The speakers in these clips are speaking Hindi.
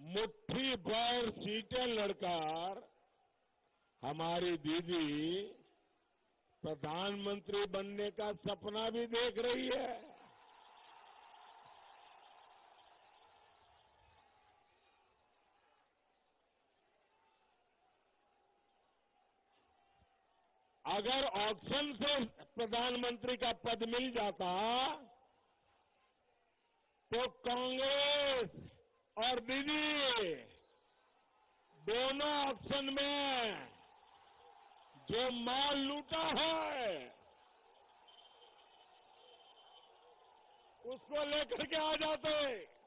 मुट्ठी भर सीटें लड़कर हमारी दीदी प्रधानमंत्री बनने का सपना भी देख रही है। अगर ऑक्शन से प्रधानमंत्री का पद मिल जाता तो कांग्रेस और दीदी दोनों ऑक्शन में जो माल लूटा है उसको लेकर के आ जाते।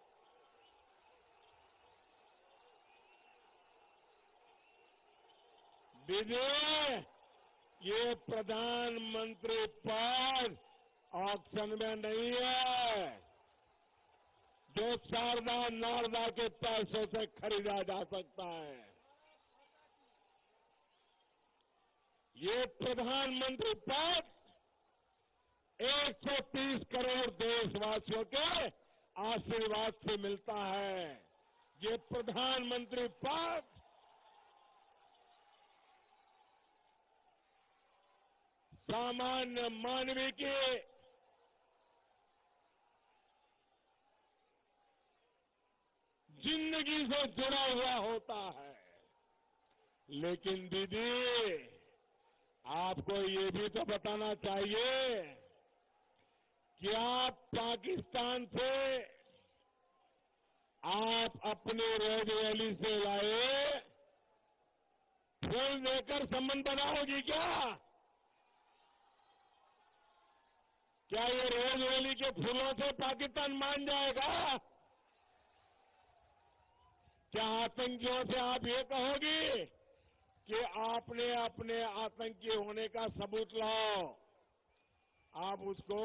दीदी, ये प्रधानमंत्री पद ऑक्शन में नहीं है जो शारदा नारदा के पैसों से खरीदा जा सकता है। ये प्रधानमंत्री पद 130 करोड़ देशवासियों के आशीर्वाद से मिलता है। ये प्रधानमंत्री पद सामान्य मानवीय की जिंदगी से जुड़ा हुआ होता है। लेकिन दीदी, आपको ये भी तो बताना चाहिए कि आप पाकिस्तान से आप अपनी राजवैली से लाए फूल देकर संबंध बनाओगी क्या? क्या ये राजवैली के फूलों से पाकिस्तान मान जाएगा? क्या आतंकियों से आप ये कहोगी कि आपने अपने आतंकी होने का सबूत लाओ? आप उसको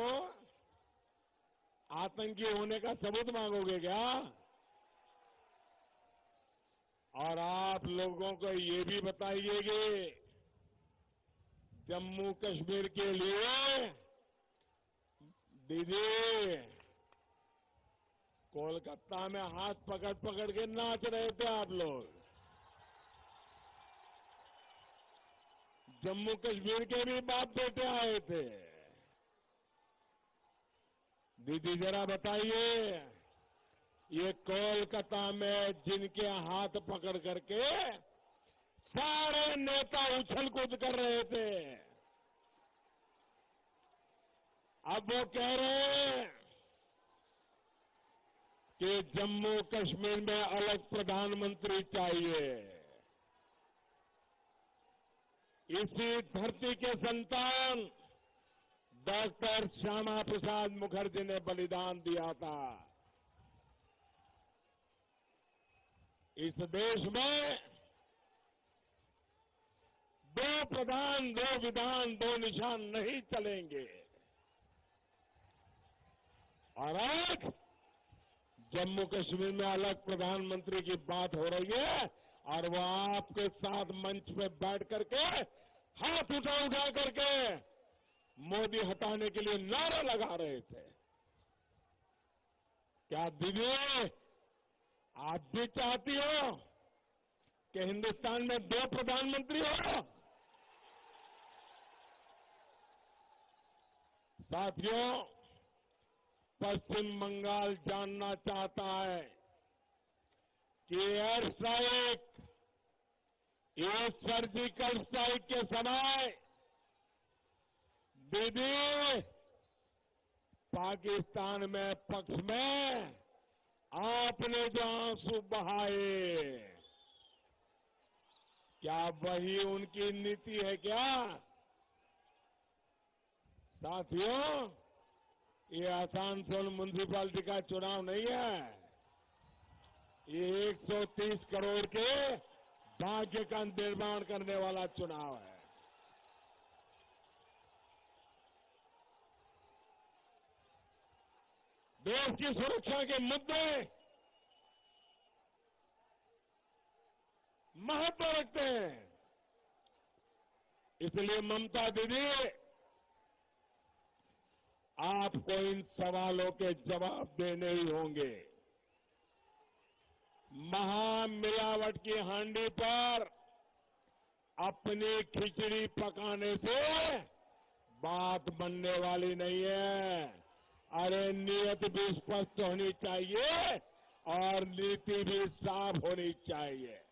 आतंकी होने का सबूत मांगोगे क्या? और आप लोगों को ये भी बताइएगा, जम्मू कश्मीर के लिए दीदी कोलकाता में हाथ पकड़ पकड़ के नाच रहे थे आप लोग। जम्मू कश्मीर के भी बाप बेटे आए थे। दीदी जरा बताइए, ये कोलकाता में जिनके हाथ पकड़ करके सारे नेता उछल कूद कर रहे थे, अब वो कह रहे हैं कि जम्मू कश्मीर में अलग प्रधानमंत्री चाहिए। इसी धरती के संतान डॉक्टर श्यामा प्रसाद मुखर्जी ने बलिदान दिया था। इस देश में दो प्रधान, दो विधान, दो निशान नहीं चलेंगे। और आज जम्मू कश्मीर में अलग प्रधानमंत्री की बात हो रही है और वो आपके साथ मंच पे बैठ करके हाथ उठा करके मोदी हटाने के लिए नारे लगा रहे थे। क्या दीदी, आप भी चाहती हो कि हिंदुस्तान में दो प्रधानमंत्री हो? साथियों, पश्चिम बंगाल जानना चाहता है कि एयर स्ट्राइक, ये सर्जिकल स्ट्राइक के समय दीदी पाकिस्तान में पक्ष में आपने जो आंसू बहाए, क्या वही उनकी नीति है क्या? साथियों, ये आसनसोल म्युनिसिपैलिटी का चुनाव नहीं है, ये 130 करोड़ के भाग्य का निर्माण करने वाला चुनाव है। देश की सुरक्षा के मुद्दे महत्व रखते हैं। इसलिए ममता दीदी, आपको इन सवालों के जवाब देने ही होंगे। महामिलावट की हांडी पर अपनी खिचड़ी पकाने से बात बनने वाली नहीं है। अरे नियत भी स्पष्ट होनी चाहिए और नीति भी साफ होनी चाहिए।